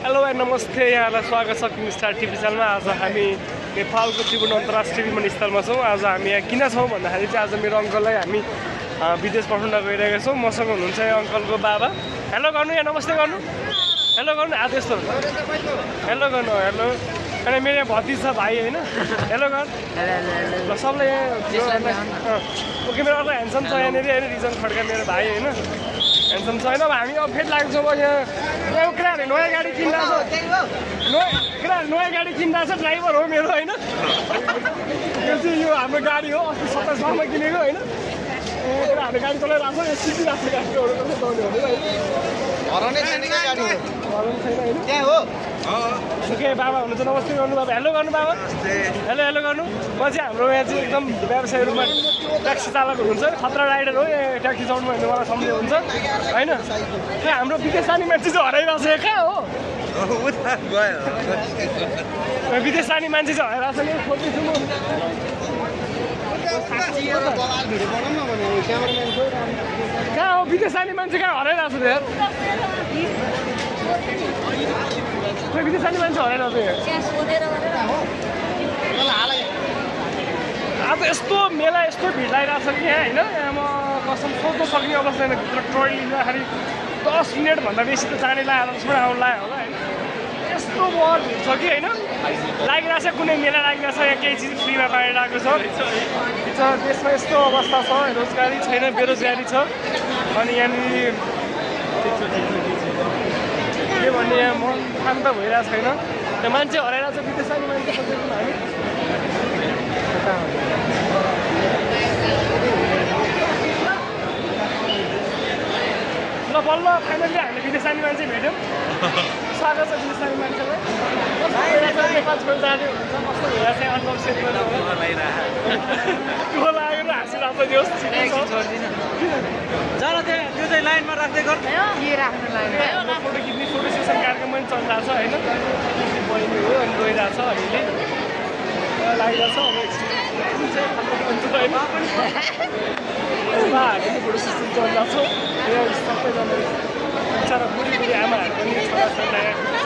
Hello and नमस्ते, यहाँलाई स्वागत छ किङ स्टार टिभी च्यानलमा। आज हामी नेपालको त्रिभुवन अन्तर्राष्ट्रिय विमानस्थलमा छौँ। आज हामी यहाँ किन छौँ भन्दाखेरि चाहिँ आज मेरो अङ्कललाई हामी विदेश पठाउन गइरहेका छौँ। मसँग हुनुहुन्छ यहाँ अङ्कलको बाबा। हेलो गर्नु, यहाँ नमस्ते गर्नु, हेलो गर्नु, आज यस्तो हेलो गर्नु, हेलो। अनि मेरो यहाँ भतिज छ भाइ होइन, हेलो गर ल सबलाई। यहाँ ओके, मेरो अर्को ह्यान्डसम छ यहाँनिर होइन, रिजन खड्का मेरो भाइ होइन, ह्यान्डसम छ होइन। अब हामी अब फेरि लाग्छौँ अब यहाँ केटाहरूले नयाँ गाडी किन्दा छ, केटाहरूले नयाँ गाडी किन्दा छ, ड्राइभर हो मेरो होइन। यो चाहिँ यो हाम्रो गाडी हो, अस्ति 27 मा किनेको होइन। केटाहरूले गाडी चलाइरहेको छ, यो सिकिरहेको छ गाडीहरू कसै दौड्ने हो है, हराउनै छैन क्या गाडी हराउनु छैन होइन। त्यहाँ हो ओके, बाबा हुनुहुन्छ, नमस्ते गर्नु बाबा, हेलो गर्नु बाबा, हेलो हेलो गर्नु। म चाहिँ हाम्रो यहाँ चाहिँ एकदम व्यवसाय रूपमा ट्याक्सी चालक हुनुहुन्छ, खतरा राइडर हो। यहाँ ट्याक्सी चढ्नु भने मलाई सम्झिनुहुन्छ होइन। त्यहाँ हाम्रो विदेश जाने मान्छे चाहिँ हराइरहेको छ, कहाँ हो विदेश जाने मान्छे चाहिँ हराइरहेको छ नि, खोज्दैछु म। कहाँ हो विदेश जाने मान्छे, कहाँ हराइरहेको छ यार, खोइ विदेश जाने मान्छे हराइरहेको छ यहाँ। आज यस्तो मेला यस्तो भिड लागिरहेको छ कि यहाँ होइन, यहाँ म कसम सोध्न सक्ने अवस्था छैन। भित्र ट्रोली लिँदाखेरि 10 मिनटभन्दा बेसी त जाने लाग्यो, 10 मिनट आउनु लाग्यो होला होइन। यस्तो बहुत भिड छ कि होइन, लागिरहेको छ, कुनै मेला लागिरहेको छ, यहाँ केही चिज फ्रीमा पाइरहेको छ। देशमा यस्तो अवस्था छ, रोजगारी छैन, बेरोजगारी छ। अनि यहाँनिर के भन्ने, यहाँ मन शान्त भइरहेको छैन, त्यो मान्छे हराइरहेको छ, विदेश जाने मान्छे खोजेको हामी। ल बल्ल फाइनल्ली हामीले विदेश जाने मान्छे भेट्यौँ। स्वागत छ विदेश जाने मान्छेलाई। नेपाल छोडेर जाने हुन्छ, कस्तो भइरहेको छ अनुभव सेयर गर्नु को लागेर हाँसिरहेको छ, जरा त्यो चाहिँ लाइनमा राख्दै गर फोटो खिच्ने फोटो सेसन कार्यक्रम पनि चलिरहेको छ होइन। बहिनी हो अनि गइरहेको छ अहिले, लागिरहेको छ। अब बाबाहरूले फोटो सेसन चलिरहेको छ, सबैजना बिचरा बुढी बुढी आमाहरू पनि छोराछोरी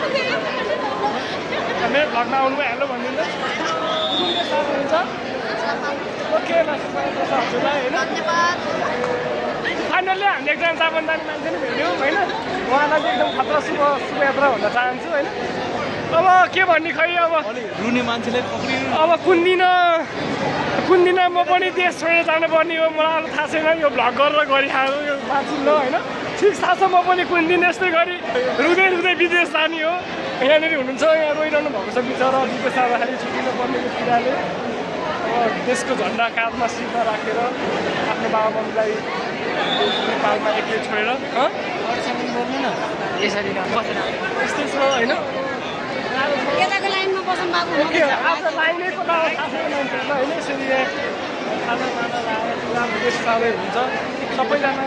मेरो भ्लगमा आउनुभयो, हेलो भनिदिनु हुन्छ। ओके हजुरलाई होइन। फाइनल्ली हामीले एकजना जापानदानी मान्छे नि भेट्यौँ होइन, उहाँलाई चाहिँ एकदम खतरा शुभयात्रा भन्न चाहन्छु होइन। अब के भन्ने खै, अब रुने मान्छेले पक्रिनु, अब कुन दिन म पनि देश छोडेर जानुपर्ने हो, मलाई थाहा छैन। यो भ्लग गरेर गरिहाल्नु यो मान्छे होइन, ठिक थाहा छ। म पनि कुन दिन यस्तै गरी रुँदै रुँदै विदेश जाने हो। यहाँनिर हुनुहुन्छ, यहाँ रोइरहनु भएको छ बिचरा, विदेश जाँदाखेरि छुट्टिनु पर्ने पिराले। अब देशको झन्डा काँधमा सिरमा राखेर आफ्नो बाबामम्मीलाई नेपालमा एक्लै छोडेर बोल्नु न यसरी यस्तै छ होइन। यताको लाइनमा बसौँ बाबु। ओके, आज लाइनै पो थाहा छैन मान्छेहरूलाई होइन। यसरी खाना खाना लगाएर विदेश जाँदै हुन्छ सबैजना।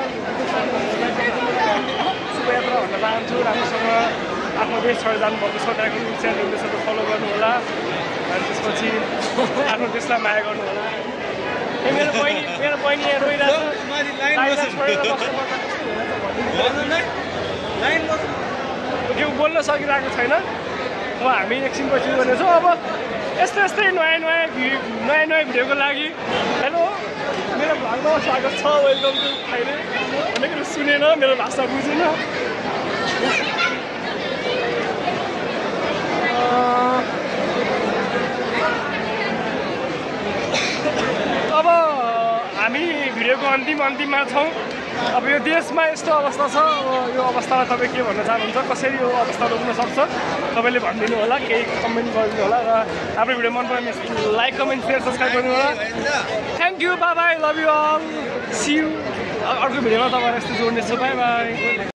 शुभयात्रा भन्न चाहन्छु, राम्रोसँग आफ्नो देश छोडेर जानुभएको छ त्यहाँको च्यानलले सबै फलो गर्नु होला, अनि त्यसपछि आफ्नो देशलाई माया गर्नु होला। मेरो बहिनी यहाँ रोइरहेको छ, बोल्न सकिरहेको छैन। अब हामी एकछिनपछि गर्नेछौँ। अब यस्तै नयाँ भिडियोको लागि हेलो, मेरो भ्लगमा स्वागत छ, वेलकम टु थाइले भनेको सुनेन, मेरो भाषा बुझेन। अब हामी भिडियोको अन्तिममा छौँ। अब यो देशमा यस्तो अवस्था छ, अब यो अवस्थालाई तपाईँ के भन्न चाहनुहुन्छ, कसरी यो अवस्था रोक्न सक्छ तपाईँले भनिदिनु होला, केही कमेन्ट गरिदिनु होला। र हाम्रो भिडियो मन पऱ्यो भने लाइक कमेन्ट सेयर सब्सक्राइब गर्नु होला। Thank you, bye bye, love you all, see you. अर्को भिडियोमा तपाईँहरू यस्तो जोड्नेछु, बाई बाई।